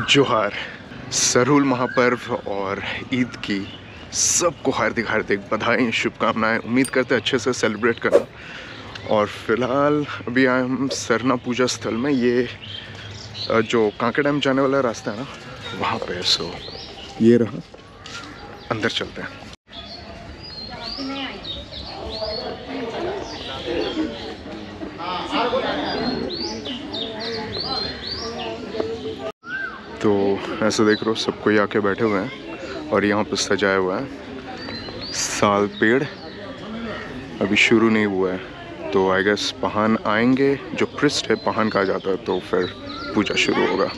जोहार। सरहुल महापर्व और ईद की सबको हार्दिक हार्दिक बधाई, शुभकामनाएं। उम्मीद करते हैं अच्छे से सेलिब्रेट करना। और फिलहाल अभी आए हम सरना पूजा स्थल में। ये जो कांके डैम जाने वाला रास्ता है ना, वहाँ पे। सो ये रहा, अंदर चलते हैं। तो ऐसे देख रहे हो, सब कोई आके बैठे हुए हैं और यहाँ पे सजाया हुआ है साल पेड़। अभी शुरू नहीं हुआ है, तो आई गेस पहान आएंगे। जो प्रिस्ट है, पहान कहा जाता है, तो फिर पूजा शुरू होगा।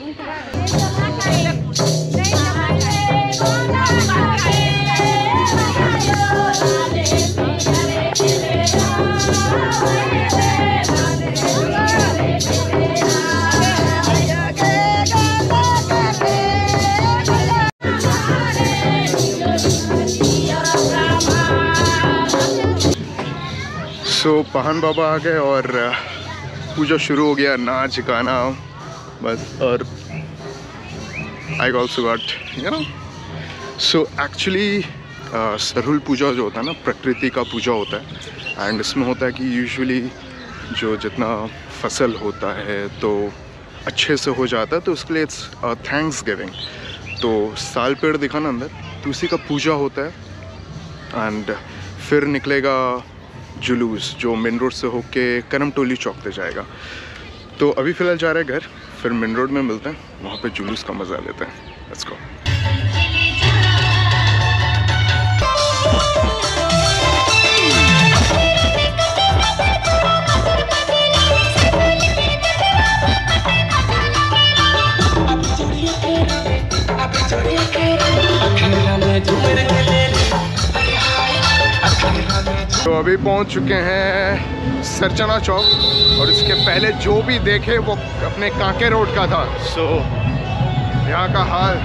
सो पहान बाबा आ गए और पूजा शुरू हो गया, नाच गाना बस। और I also got you know. So actually Sarhul Puja जो होता है ना, प्रकृति का पूजा होता है। एंड इसमें होता है कि यूजुअली जो जितना फसल होता है तो अच्छे से हो जाता है, तो उसके लिए इट्स थैंक्स गिविंग। तो साल पेड़ दिखा ना अंदर, तो उसी का पूजा होता है। एंड फिर निकलेगा जुलूस, जो मेन रोड से होके करमटोली चौक पे जाएगा। तो अभी फ़िलहाल जा रहे हैं घर, फिर मेन रोड में मिलते हैं, वहाँ पे जुलूस का मज़ा लेते हैं। Let's go. तो अभी पहुंच चुके हैं सरचना चौक, और इसके पहले जो भी देखे वो अपने कांके रोड का था। सो यहाँ का हाल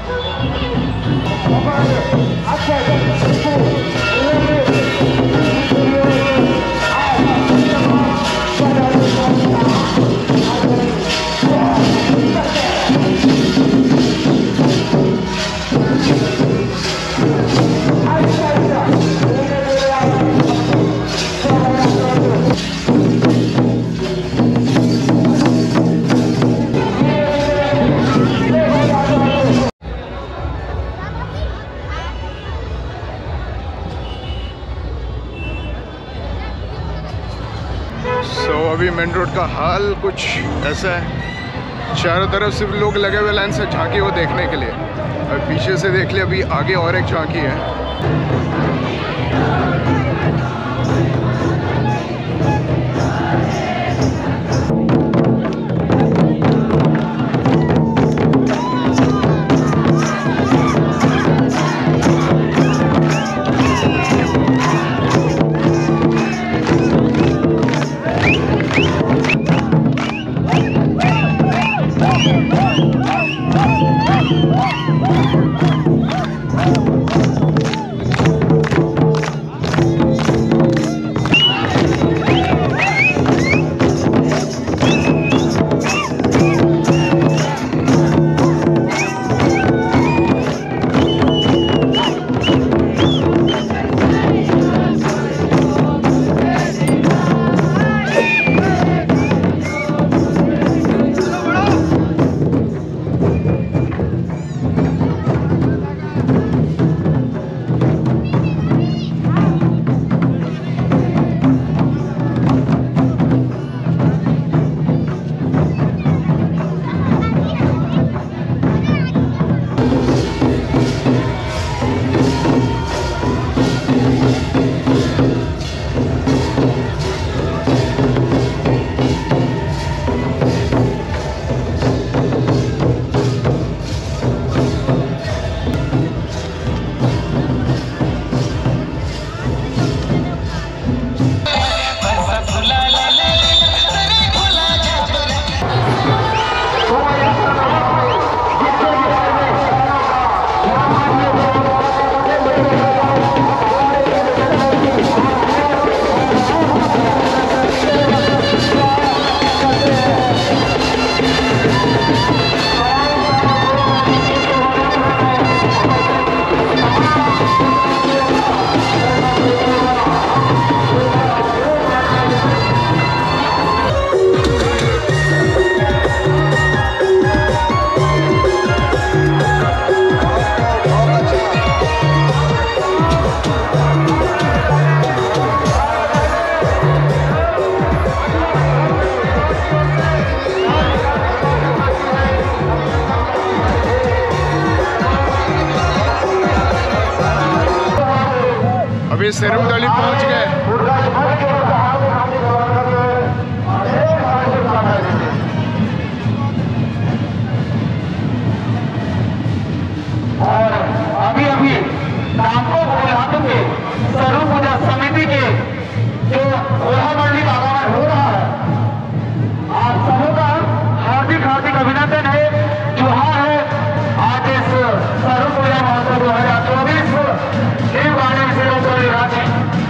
अभी मेन रोड का हाल कुछ ऐसा है। चारों तरफ सिर्फ लोग लगे हुए लाइन से झांकी वो देखने के लिए। और पीछे से देख लिया, अभी आगे और एक झांकी है। अभी सेरमटोली पहुंच गए। और अभी नामको बुनियादों के स्वरूप पूजा समिति के जो ओढ़ा मंडली का आगमन हो रहा है, आप सबों का हार्दिक अभिनंदन है। जुहा है आज इस स्वरूप पूजा महोत्सव 2024 देववाणी सेरमटोली रांची।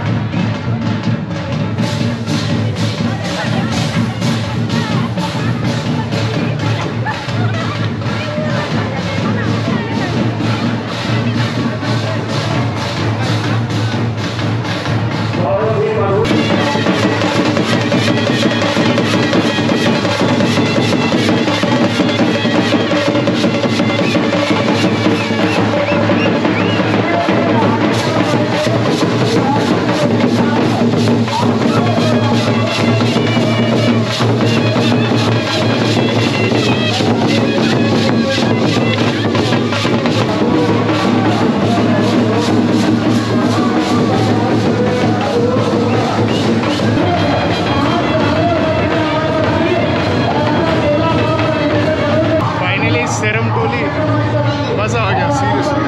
सेरमटोली मज़ा आ गया सीरियसली।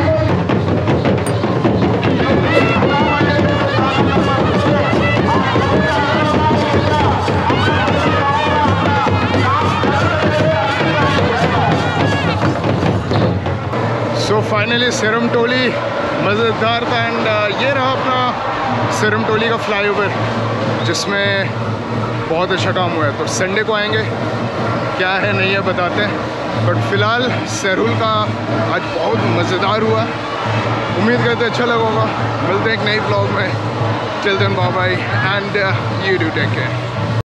सो फाइनली सेरमटोली मज़ेदार था। एंड ये रहा अपना सेरमटोली का फ्लाईओवर जिसमें बहुत अच्छा काम हुआ है। तो संडे को आएंगे, क्या है नहीं है बताते हैं, बट फ़िलहाल सेरुल का आज बहुत मज़ेदार हुआ। उम्मीद करते अच्छा लगा होगा। मिलते हैं एक नई ब्लॉग में। Till then bye bye and you do take care.